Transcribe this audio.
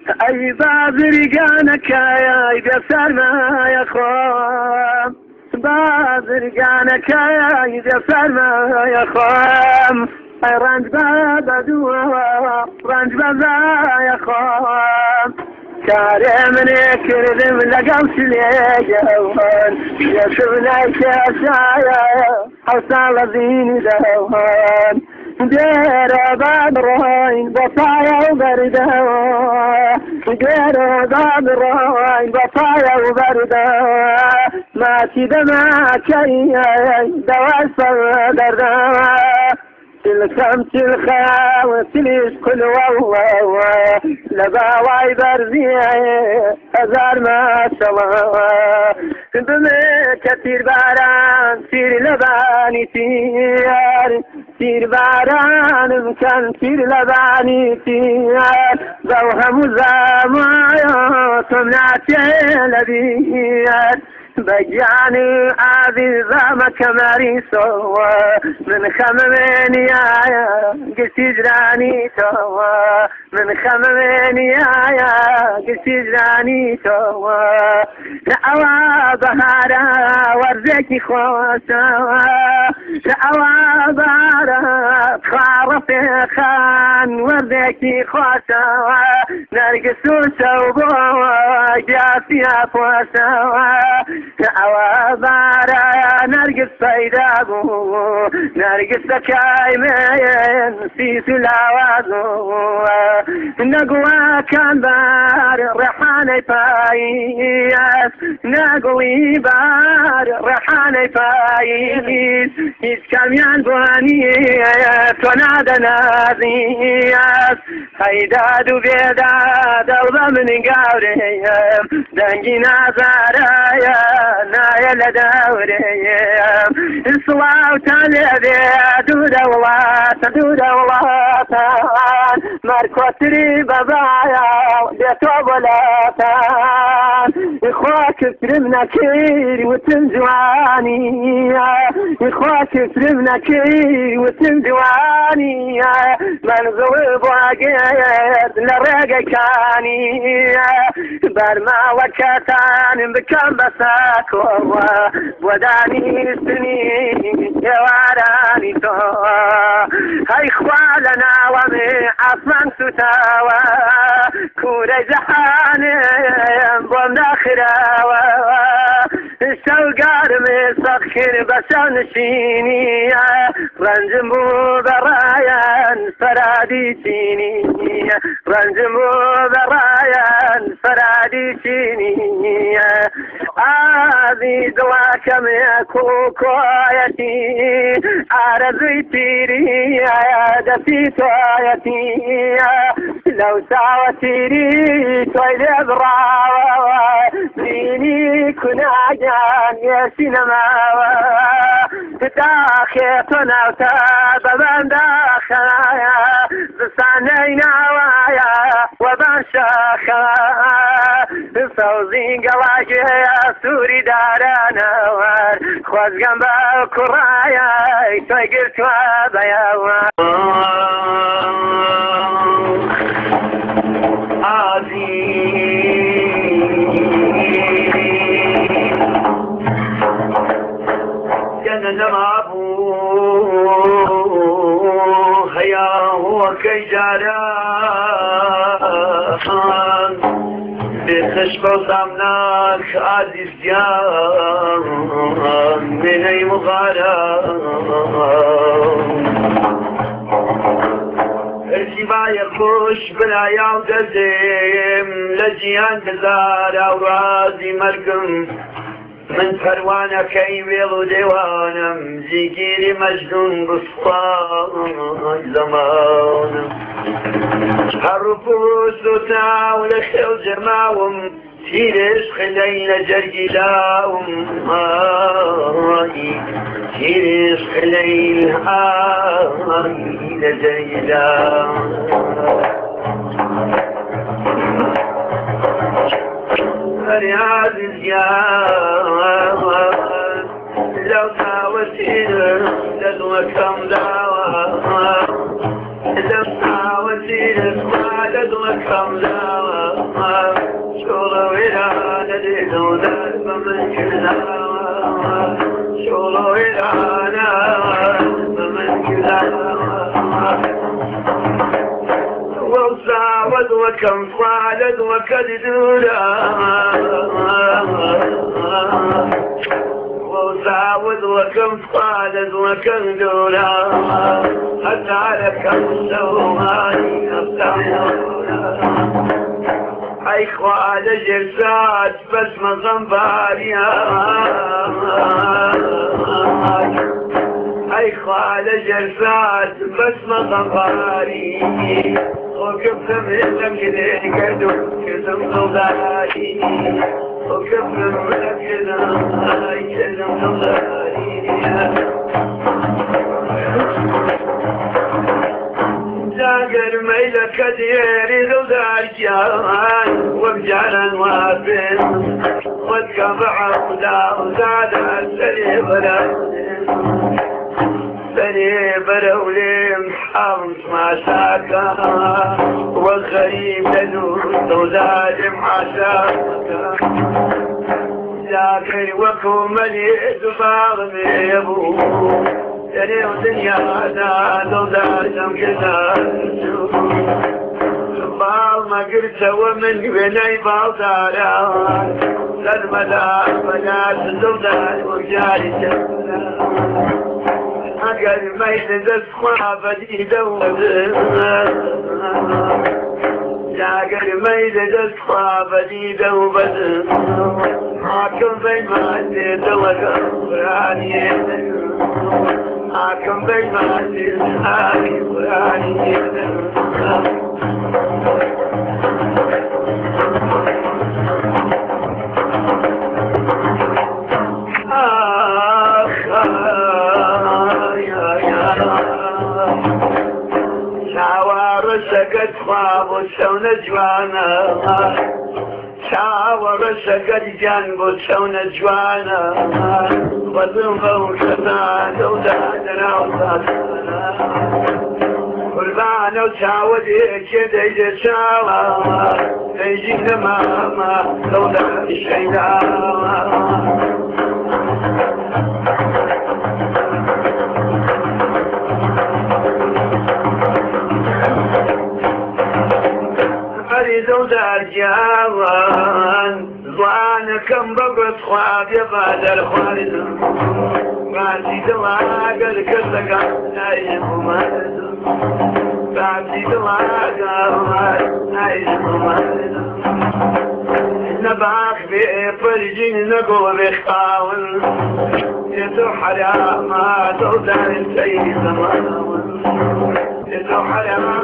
أي بازرقانك يا يدسر ما يخام بازرقانك يا يدسر ما يخام رنج بابدو رنج بابا يخام كارمني كردم لقوش ليجوان يشبناك يا شايا حوصال زيني دوان دير باب روين بطايا وبردا دير باب روين بطايا وبردا ما تدمعك دواء صدردا تلكم تلخا وتليش كل والله لباواي برزي هزار ما شاء الله بمي كثير باران تير لباني تير باران مكان تير لباني تير ضوهم زمايا تمنعتي لبيات بجاني عزيزة مكماري سوا من خممين يا قلتي جراني توا من خممين يا قلتي جراني توا لأوا بهارا ورزيكي خوشا لأوا بهارا خارفي خان ورزيكي خوشا نرقصو شوبوا جاسي أفوشا أوابارا نرقص صيدابو نرقص كايمين في سلاوازو نقوى كان بار ريحاني فايس نقوي بار ريحاني فايس إسكاميان بواني توناد نازيس هيدادو بيداد وضمن قاوريم دنجي نازارايا نايا لدوريم الصلاة تالي دودة ولاتان ماركو تري بابايا بيتو بلاتان إخواك ترمنا كيري وتنجواني إخواك ترمنا كيري وتنجواني منزوي بواقيت لرقا كاني برما وكتان بكم بساكو وداني سنين يواراني تو هاي خوالنا ومي عصمان ستاوى كوري جحاني بوم داخراوى الشوقار مسخر بشان نشيني رنجمو برايان فرادي تيني رنجمو برايان فرادي تيني آذي دواك ميكو كويتي عرضي تيري دفي تويتي لو ساوتيري تويل براوة ديني كنا جان يا سينما داخيتنا وتابا داخلايا بسانينا وايا وبنشاخا فوزين قواجه يا سوري دارانا وار خواز قنبا كرايا تويقرت وابايا هيا هو كي جاران بخشب وصامناك عزيز جان من اي مغاران ارتباع يخش بلا يعود الزيم لجيان بزار اورازي مرقم من فروانة كيبيض وديوانم زيكيري مجنون بسطان زمانم هالرفوس وتاول خيل جماوم تيرش خلينا جرقلاوم تيرش خلينا جرقلاوم فرياد الزيان لو ساوتينا لدوكم دعوة لو ساوتينا لدوكم دعوة شولو إيران دودار بمن كلا شولو إيران بمن كلا وصعد وكم صعدت وكددولا وصعد وكم صعدت وكددولا حتى لك السواني أفتحولا أي خوال جرسات بس مغنباريا أي خوال جرسات بس مغنباري وكيف منك ليه قدو كذب ضلالي وكيف منك كذب ضلالي جاقر ميلك ديري ذو دارجان وبجالا وابن واتقبع ودا وزاد السلي برولي محرمت ما ساكا والغريب لدود وزاد محاساكا ذاكر وكو مليت فاغمي يبو تري ودنيا داد ودادم كذا بال ما قلت ومن بني بالدارا للمدى بنات الزودان وجاري أقل ما يتزد خوابتي دوبت أقل ما يتزد خوابتي دوبت حاكم بين ما أديت وكفراني حاكم بين ما أديت وكفراني سكت خواب وسون جوانا شاور سكت جنب وسون جوانا وذم وكذا دودان روضتنا قربان وتعودي كده يجساوا يجينا ماما دودان الشيدا دودار جوان زوانا كم بقص خواب يبعد الخوارد بعدي دواقل كلك نايم ومالد بعدي دواقل نايم ومالد نباخ بفرجين نقو بخاول يتو حراما دودار السيد زمان يتو حراما